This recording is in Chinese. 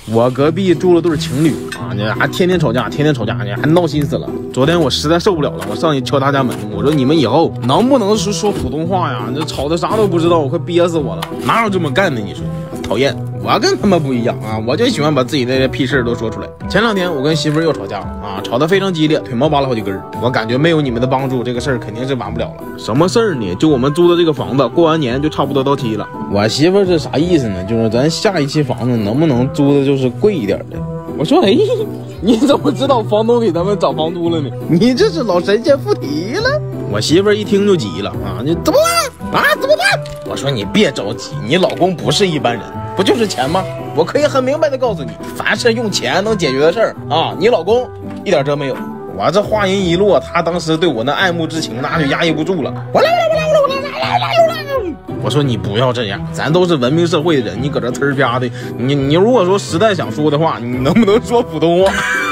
我隔壁住了对情侣啊，你还天天吵架，天天吵架，你还闹心死了。昨天我实在受不了了，我上去敲他家门，我说你们以后能不能说普通话呀？这吵的啥都不知道，我快憋死我了。哪有这么干的？你说讨厌。我跟他们不一样啊，我就喜欢把自己的屁事都说出来。前2天我跟媳妇又吵架了啊，吵得非常激烈，腿毛拔了好几根。我感觉没有你们的帮助，这个事儿肯定是完不了了。什么事儿呢？就我们租的这个房子，过完年就差不多到期了。我媳妇是啥意思呢？就是咱下一期房子能不能租的就是贵一点的。我说哎，你怎么知道房东给咱们涨房租了呢？你这是老神仙附体了。我媳妇一听就急了啊，你怎么办啊？怎么办？我说你别着急，你老公不是一般人。不就是钱吗？我可以很明白的告诉你，凡是用钱能解决的事儿啊，你老公一点辙没有。我这话音一落，他当时对我那爱慕之情那就压抑不住了。我说你不要这样，咱都是文明社会的人，你搁这呲儿啪的，你如果说实在想说的话，你能不能说普通话？